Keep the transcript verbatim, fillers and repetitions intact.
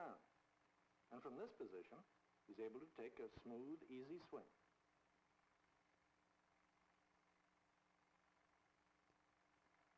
down. And from this position, he's able to take a smooth, easy swing.